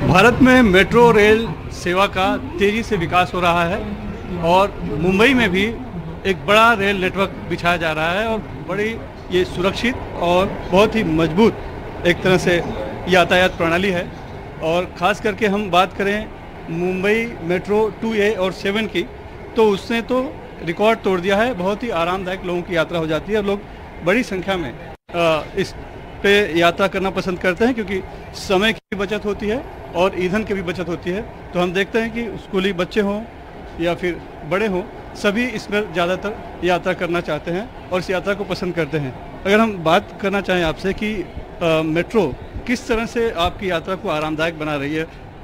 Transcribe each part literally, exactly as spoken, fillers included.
भारत में metro rail सेवा का तेज़ी से विकास हो रहा है और मुंबई में भी एक बड़ा रेल नेटवर्क बिछाया जा रहा है और बड़ी ये सुरक्षित और बहुत ही मजबूत एक तरह से यातायात प्रणाली है। और ख़ास करके हम बात करें मुंबई मेट्रो टू ए और सेवन की, तो उसने तो रिकॉर्ड तोड़ दिया है। बहुत ही आरामदायक लोगों की यात्रा हो जाती है और लोग बड़ी संख्या में इस पे यात्रा करना पसंद करते हैं क्योंकि समय की बचत होती है और ईंधन की भी बचत होती है। तो हम देखते हैं कि स्कूली बच्चे हों या फिर बड़े हों, सभी इसमें ज़्यादातर यात्रा करना चाहते हैं और इस यात्रा को पसंद करते हैं। अगर हम बात करना चाहें आपसे कि आ, मेट्रो किस तरह से आपकी यात्रा को आरामदायक बना रही है?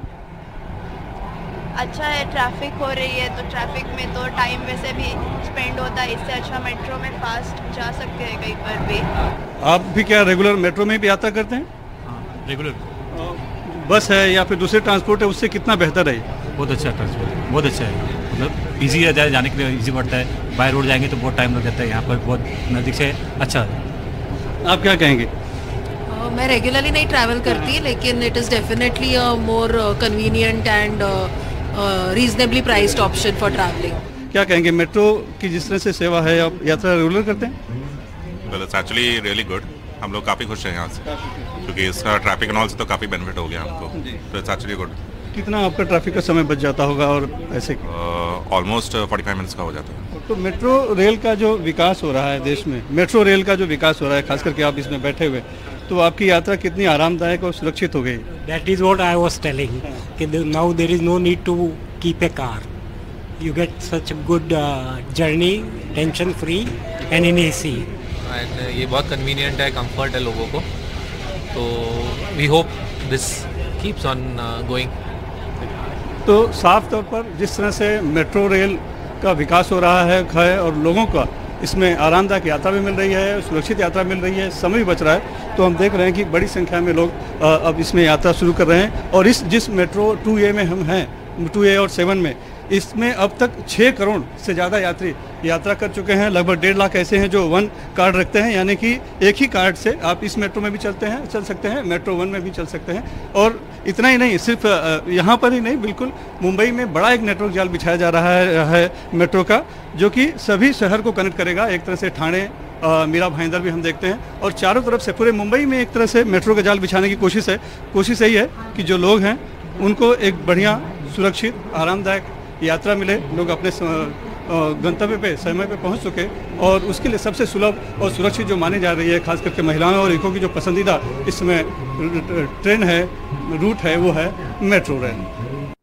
अच्छा है, ट्रैफिक हो रही है तो ट्रैफिक में तो टाइम वैसे भी स्पेंड होता है, इससे अच्छा मेट्रो में फास्ट जा सकते हैं कहीं पर भी। आप भी क्या रेगुलर मेट्रो में भी यात्रा करते हैं? हाँ, रेगुलर बस है या फिर दूसरे ट्रांसपोर्ट है, उससे कितना बेहतर है? बहुत अच्छा ट्रांसपोर्ट, बहुत अच्छा है। मतलब ईजी है, जाए जाने के लिए ईजी पड़ता है। बाय रोड जाएंगे तो बहुत टाइम लग जाता है, यहाँ पर बहुत नज़दीक से अच्छा है। आप क्या कहेंगे? uh, मैं रेगुलरली नहीं ट्रैवल करती, लेकिन it is definitely a more convenient and reasonably priced option for travelling. क्या कहेंगे मेट्रो की जिस तरह से सेवा है, आप यात्रा रेगुलर करते हैं? Well it's actually really good. हम लोग काफ़ी खुश हैं यहाँ से क्योंकि इसका ट्रैफिक एंड ऑल से तो काफ़ी बेनिफिट हो गया हमको, तो इट्स एक्चुअली गुड। कितना आपका ट्रैफिक का समय बच जाता होगा और ऐसे? ऑलमोस्ट फोर्टी फाइव मिनट्स का हो जाता है। तो मेट्रो रेल का जो विकास हो रहा है देश में, मेट्रो रेल का जो विकास हो रहा है, खास करके आप इसमें बैठे हुए, तो आपकी यात्रा कितनी आरामदायक और सुरक्षित हो गई? That is what I was telling. कि now there is no need to keep a car. You get such a good uh, journey, tension free and in A C. And uh, ये बहुत convenient है, comfort है लोगों को, तो we hope this keeps on uh, going. तो साफ तौर पर जिस तरह से मेट्रो रेल का विकास हो रहा है है और लोगों का इसमें आरामदायक यात्रा भी मिल रही है, सुरक्षित यात्रा मिल रही है, समय भी बच रहा है, तो हम देख रहे हैं कि बड़ी संख्या में लोग अब इसमें यात्रा शुरू कर रहे हैं। और इस जिस मेट्रो टू ए में हम हैं, टू ए और सेवन में, इसमें अब तक छः करोड़ से ज़्यादा यात्री यात्रा कर चुके हैं। लगभग डेढ़ लाख ऐसे हैं जो वन कार्ड रखते हैं, यानी कि एक ही कार्ड से आप इस मेट्रो में भी चलते हैं चल सकते हैं, मेट्रो वन में भी चल सकते हैं। और इतना ही नहीं, सिर्फ यहाँ पर ही नहीं, बिल्कुल मुंबई में बड़ा एक नेटवर्क जाल बिछाया जा रहा है, है मेट्रो का, जो कि सभी शहर को कनेक्ट करेगा। एक तरह से ठाणे, मीरा भाईंदर भी हम देखते हैं और चारों तरफ से पूरे मुंबई में एक तरह से मेट्रो का जाल बिछाने की कोशिश है। कोशिश यही है कि जो लोग हैं उनको एक बढ़िया, सुरक्षित, आरामदायक यात्रा मिले, लोग अपने गंतव्य पे समय पे पहुंच सके। और उसके लिए सबसे सुलभ और सुरक्षित जो मानी जा रही है, खास करके महिलाओं और युवकों की जो पसंदीदा इसमें ट्रेन है, रूट है, वो है मेट्रो रेल।